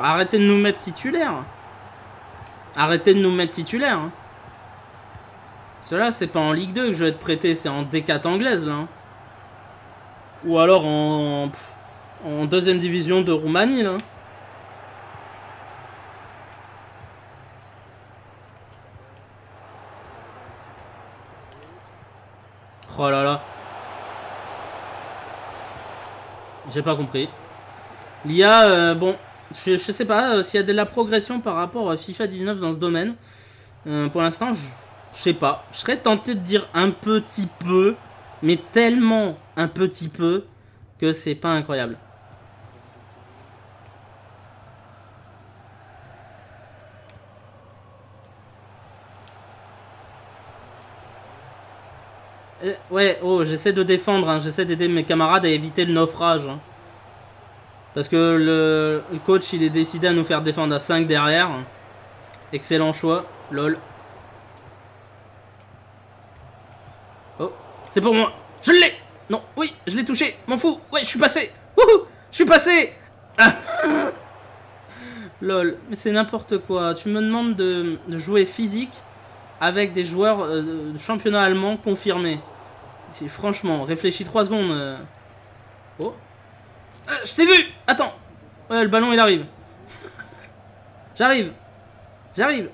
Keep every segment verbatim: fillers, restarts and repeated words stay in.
sûr, arrêtez de nous mettre titulaires. Arrêtez de nous mettre titulaires. Hein. Cela, c'est pas en Ligue deux que je vais être prêté, c'est en D quatre anglaise, là. Ou alors en, en deuxième division de Roumanie, là. Oh là là. J'ai pas compris. L'I A, euh, bon, je, je sais pas euh, s'il y a de la progression par rapport à FIFA dix-neuf dans ce domaine. Euh, pour l'instant, je, je sais pas. Je serais tenté de dire un petit peu, mais tellement un petit peu que c'est pas incroyable. Euh, ouais, oh, j'essaie de défendre, hein, j'essaie d'aider mes camarades à éviter le naufrage. Hein. Parce que le, le coach, il est décidé à nous faire défendre à cinq derrière. Excellent choix, lol. Oh, c'est pour moi. Je l'ai. Non, oui, je l'ai touché, m'en fous. Ouais, je suis passé. Wouhou, je suis passé. Ah. Lol, mais c'est n'importe quoi. Tu me demandes de, de jouer physique avec des joueurs euh, de championnat allemand confirmés. Franchement, réfléchis trois secondes. Euh... Oh. Euh, je t'ai vu. Attends. Ouais, le ballon, il arrive. J'arrive. J'arrive.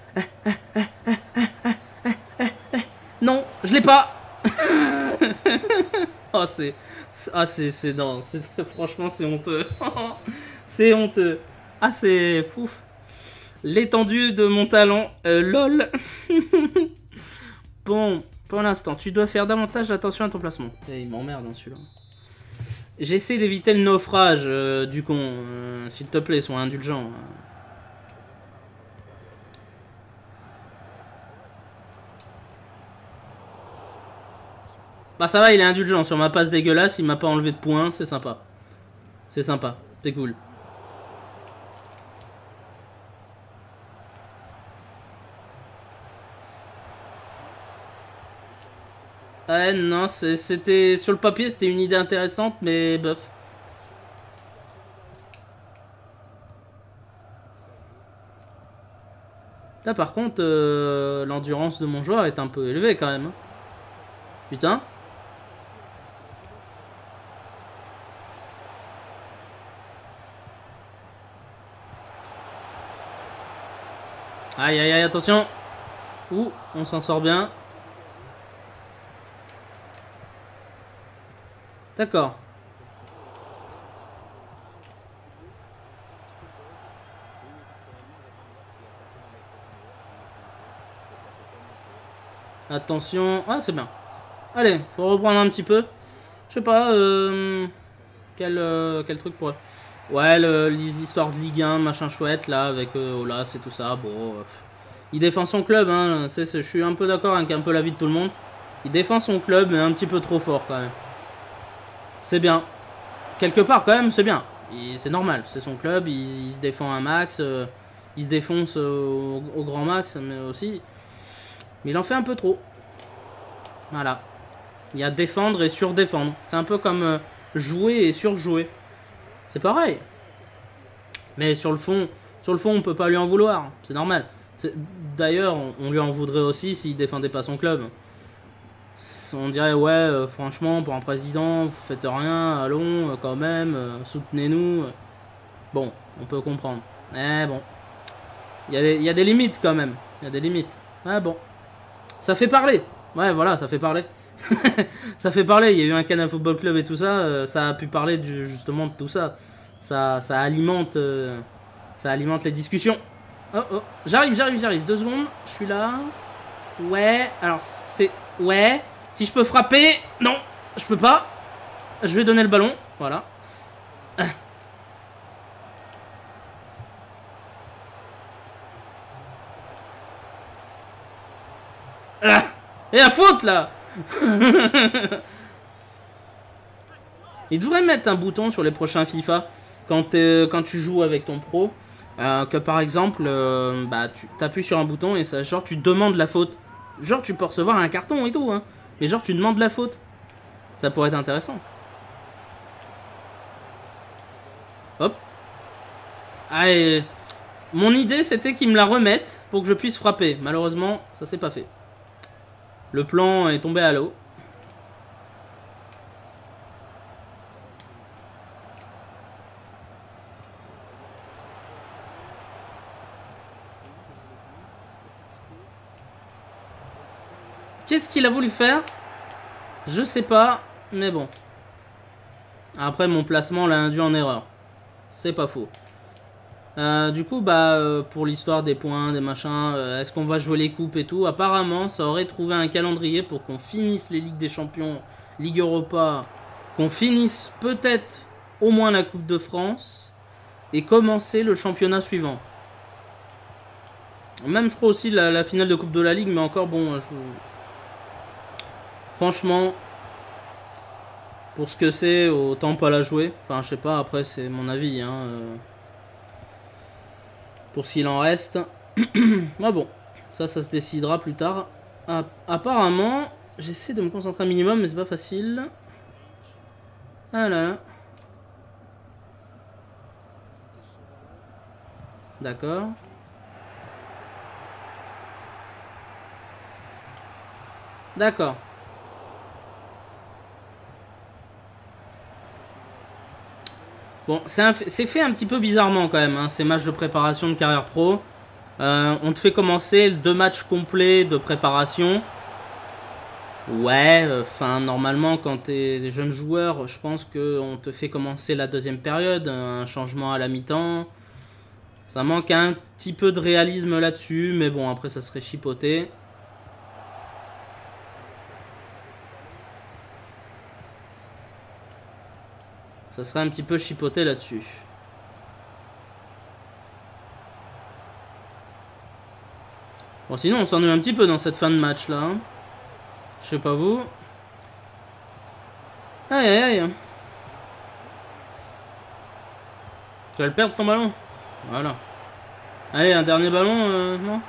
Non, je l'ai pas. Oh, c'est... Ah, c'est... c'est non, franchement, c'est honteux. C'est honteux. Ah, c'est... Pouf. L'étendue de mon talent. Euh, lol. Bon, pour l'instant, tu dois faire davantage attention à ton placement. Et il m'emmerde, hein, celui-là. J'essaie d'éviter le naufrage euh, du con. Euh, S'il te plaît, sois indulgent. Bah ça va, il est indulgent. Sur ma passe dégueulasse, il m'a pas enlevé de points. C'est sympa. C'est sympa. C'est cool. Ouais, non, c'était... Sur le papier, c'était une idée intéressante, mais bof. Là, par contre, euh, l'endurance de mon joueur est un peu élevée, quand même. Putain. Aïe, aïe, aïe, attention. Ouh, on s'en sort bien. D'accord. Attention. Ah, c'est bien. Allez, faut reprendre un petit peu. Je sais pas, euh, quel, euh, quel truc pourrait... Ouais, le, les histoires de Ligue un, machin chouette, là, avec euh, Olas et tout ça. Bon, euh, il défend son club, hein. C'est, je suis un peu d'accord avec un peu l'avis de tout le monde. Il défend son club, mais un petit peu trop fort, quand même. C'est bien. Quelque part, quand même, c'est bien. C'est normal, c'est son club, il, il se défend un max, euh, il se défonce euh, au, au grand max, mais aussi... Mais il en fait un peu trop. Voilà. Il y a défendre et surdéfendre. C'est un peu comme euh, jouer et surjouer. C'est pareil. Mais sur le fond, sur le fond, on peut pas lui en vouloir. C'est normal. D'ailleurs, on, on lui en voudrait aussi s'il défendait pas son club. On dirait, ouais, euh, franchement, pour un président, vous faites rien, allons, euh, quand même, euh, soutenez-nous. Bon, on peut comprendre. Mais bon, il y, y a des limites quand même. Il y a des limites. Ah bon. Ça fait parler. Ouais, voilà, ça fait parler. Ça fait parler. Il y a eu un Canal Football Club et tout ça. Euh, ça a pu parler du, justement de tout ça. Ça, ça alimente, euh, ça alimente les discussions. Oh, oh. J'arrive, j'arrive, j'arrive. Deux secondes. Je suis là. Ouais. Alors, c'est... Ouais. Si je peux frapper... Non, je peux pas. Je vais donner le ballon. Voilà. Ah. Et la faute, là. Il devrait mettre un bouton sur les prochains FIFA quand, quand tu joues avec ton pro. Euh, que par exemple, euh, bah, tu appuies sur un bouton et ça, genre tu demandes la faute. Genre tu peux recevoir un carton et tout, hein. Mais genre tu demandes la faute. Ça pourrait être intéressant. Hop. Allez. Mon idée, c'était qu'ils me la remettent pour que je puisse frapper. Malheureusement, ça s'est pas fait. Le plan est tombé à l'eau. Qu'est-ce qu'il a voulu faire? Je sais pas, mais bon. Après, mon placement l'a induit en erreur. C'est pas faux. Euh, du coup, bah, euh, pour l'histoire des points, des machins, euh, est-ce qu'on va jouer les coupes et tout? Apparemment, ça aurait trouvé un calendrier pour qu'on finisse les Ligues des Champions, Ligue Europa, qu'on finisse peut-être au moins la Coupe de France et commencer le championnat suivant. Même, je crois aussi la, la finale de Coupe de la Ligue, mais encore bon, je... franchement, pour ce que c'est, autant pas la jouer. Enfin, je sais pas, après, c'est mon avis, hein. Euh... Pour ce qu'il en reste. Mais bon, ça, ça se décidera plus tard. Apparemment, j'essaie de me concentrer un minimum, mais c'est pas facile. Ah là là. D'accord. D'accord. Bon, c'est fait un petit peu bizarrement quand même, hein, ces matchs de préparation de carrière pro. Euh, on te fait commencer deux matchs complets de préparation. Ouais, enfin, euh, normalement, quand t'es jeune joueur, je pense qu'on te fait commencer la deuxième période, un changement à la mi-temps. Ça manque un petit peu de réalisme là-dessus, mais bon, après, ça serait chipoté. Ça serait un petit peu chipoté là-dessus. Bon, sinon, on s'ennuie un petit peu dans cette fin de match, là. Hein. Je sais pas vous. Aïe, aïe, aïe. Tu vas le perdre, ton ballon. Voilà. Allez, un dernier ballon, euh, non?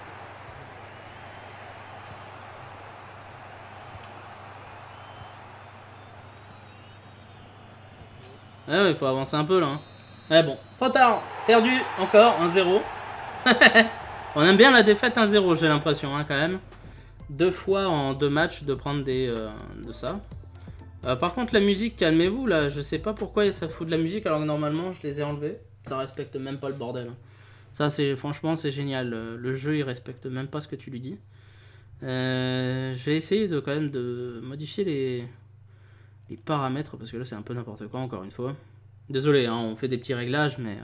Ah ouais, il faut avancer un peu, là. Hein. Eh bon, trop tard. Perdu, encore, un zéro. On aime bien la défaite un zéro, j'ai l'impression, hein, quand même. Deux fois en deux matchs de prendre des euh, de ça. Euh, par contre, la musique, calmez-vous, là. Je sais pas pourquoi ça fout de la musique, alors que normalement, je les ai enlevés. Ça respecte même pas le bordel. Hein. Ça, c'est franchement, c'est génial. Le jeu, il respecte même pas ce que tu lui dis. Euh, je vais essayer de quand même de modifier les, les paramètres, parce que là, c'est un peu n'importe quoi, encore une fois. Désolé, hein, on fait des petits réglages, mais...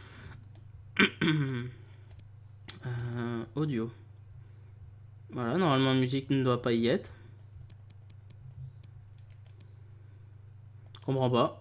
euh, audio. Voilà, normalement, musique ne doit pas y être. Je comprends pas.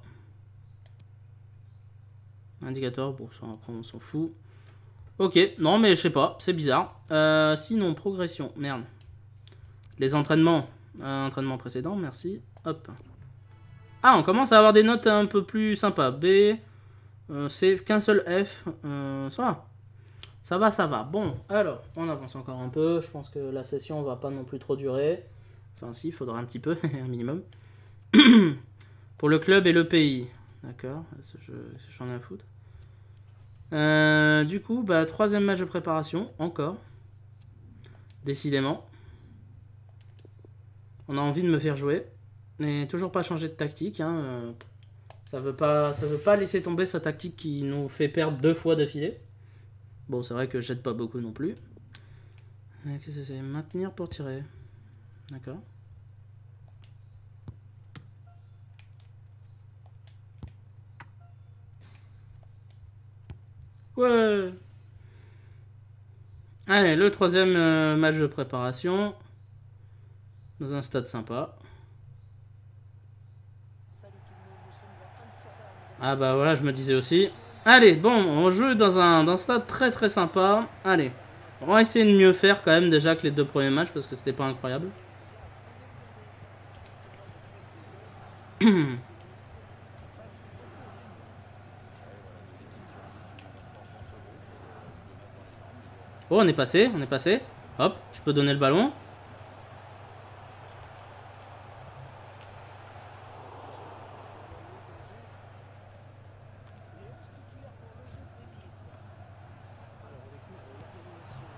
Indicateur, bon, ça, après, on s'en fout. Ok, non, mais je sais pas, c'est bizarre. Euh, sinon, progression, merde. Les entraînements. Euh, entraînement précédent, merci. Hop. Ah, on commence à avoir des notes un peu plus sympas. B, euh, c'est qu'un seul F. Euh, ça va. Ça va, ça va. Bon, alors, on avance encore un peu. Je pense que la session va pas non plus trop durer. Enfin, si, il faudra un petit peu, un minimum. Pour le club et le pays. D'accord, j'en ai à foutre. Euh, du coup, bah, troisième match de préparation, encore. Décidément. On a envie de me faire jouer. Mais toujours pas changer de tactique. Hein. Euh, ça veut pas, ça veut pas laisser tomber sa tactique qui nous fait perdre deux fois d'affilée. Bon, c'est vrai que je jette pas beaucoup non plus. Qu'est-ce que c'est? Maintenir pour tirer. D'accord. Ouais. Allez, le troisième euh, match de préparation. Dans un stade sympa. Ah bah voilà, je me disais aussi. Allez, bon, on joue dans un, dans un stade très très sympa. Allez, on va essayer de mieux faire quand même déjà que les deux premiers matchs parce que c'était pas incroyable. Oh, on est passé, on est passé. Hop, je peux donner le ballon.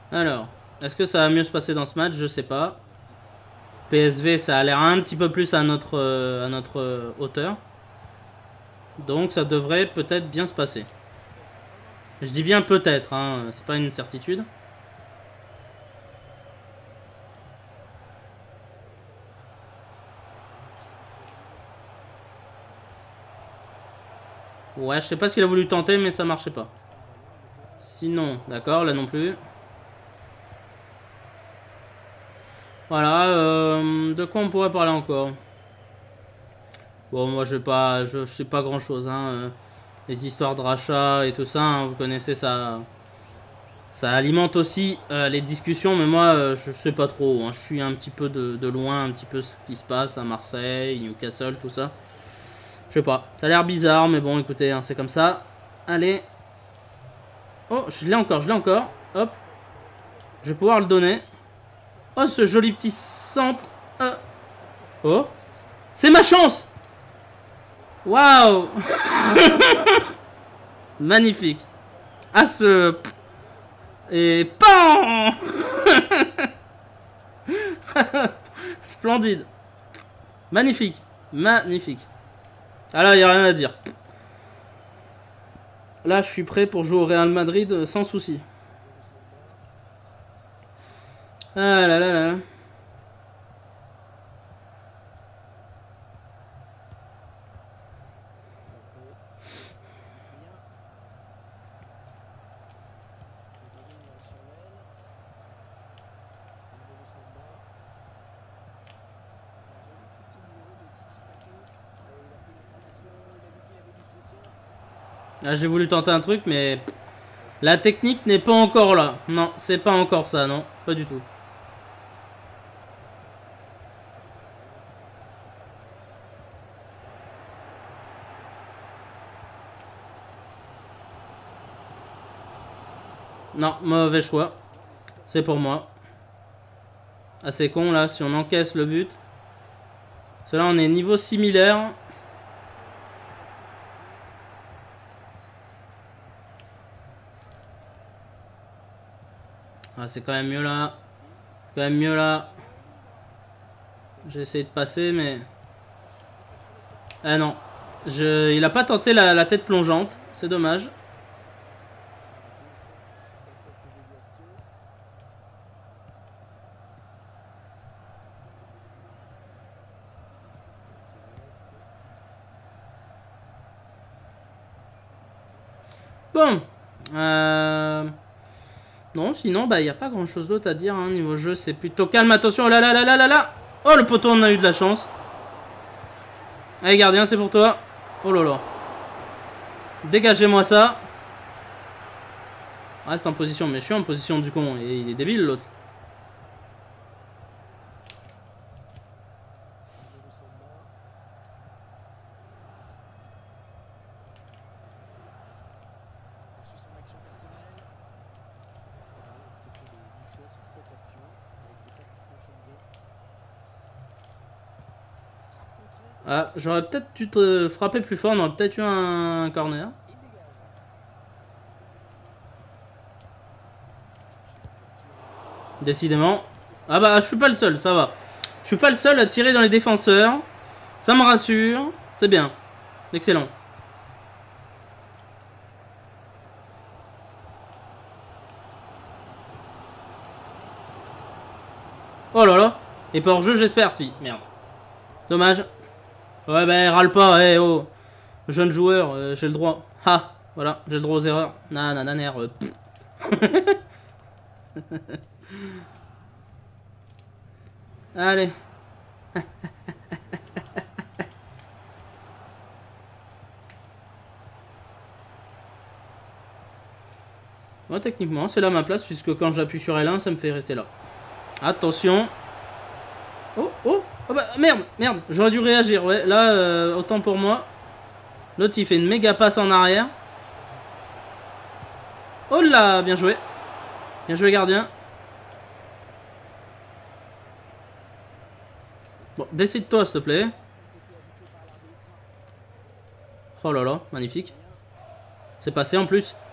Alors, est-ce que ça va mieux se passer dans ce match? Je sais pas. P S V, ça a l'air un petit peu plus à notre, euh, à notre euh, hauteur. Donc ça devrait peut-être bien se passer. Je dis bien peut-être, hein, c'est pas une certitude. Ouais, je sais pas ce qu'il a voulu tenter, mais ça marchait pas. Sinon, d'accord, là non plus. Voilà, euh, de quoi on pourrait parler encore? Bon, moi je vais pas, je, je sais pas grand chose, hein. euh, Les histoires de rachat et tout ça, hein, vous connaissez ça. Ça alimente aussi euh, les discussions, mais moi euh, je sais pas trop. Hein, je suis un petit peu de, de loin, un petit peu ce qui se passe à Marseille, Newcastle, tout ça. Je sais pas, ça a l'air bizarre, mais bon, écoutez, hein, c'est comme ça. Allez. Oh, je l'ai encore, je l'ai encore. Hop. Je vais pouvoir le donner. Oh, ce joli petit centre. Euh. Oh. C'est ma chance. Waouh. Magnifique. Ah, ce... Et PAN. Splendide. Magnifique. Magnifique. Ah là, il n'y a rien à dire. Là, je suis prêt pour jouer au Real Madrid sans souci. Ah là là là. Là, j'ai voulu tenter un truc, mais la technique n'est pas encore là. Non, c'est pas encore ça, non, pas du tout. Non, mauvais choix. C'est pour moi. Ah, c'est con, là, si on encaisse le but. Parce que là, on est niveau similaire. Ah, c'est quand même mieux, là. C'est quand même mieux, là. J'ai essayé de passer, mais... Ah, non. Je... Il a pas tenté la, la tête plongeante. C'est dommage. Bon. Euh... Non, sinon, bah, il n'y a pas grand chose d'autre à dire. Hein. Niveau jeu, c'est plutôt calme. Attention, oh là là là là là là. Oh, le poteau, on a eu de la chance. Allez, gardien, c'est pour toi. Oh là là. Dégagez-moi ça. Reste en position, mais je suis en position du con. Et il est débile, l'autre. Ah, j'aurais peut-être dû te frapper plus fort, on aurait peut-être eu un corner. Décidément. Ah bah, je suis pas le seul, ça va. Je suis pas le seul à tirer dans les défenseurs. Ça me rassure. C'est bien. Excellent. Oh là là. Et pas hors jeu, j'espère, si. Merde. Dommage. Ouais, bah, râle pas, eh oh. Jeune joueur, euh, j'ai le droit. Ah, voilà, j'ai le droit aux erreurs. Nanananer. Euh, Allez. Moi, techniquement, c'est là ma place, puisque quand j'appuie sur L un, ça me fait rester là. Attention. Oh, oh, oh bah, merde, merde, j'aurais dû réagir, ouais. Là, euh, autant pour moi. L'autre, il fait une méga passe en arrière. Oh là, bien joué. Bien joué, gardien. Bon, décide-toi, s'il te plaît. Oh là là, magnifique. C'est passé en plus.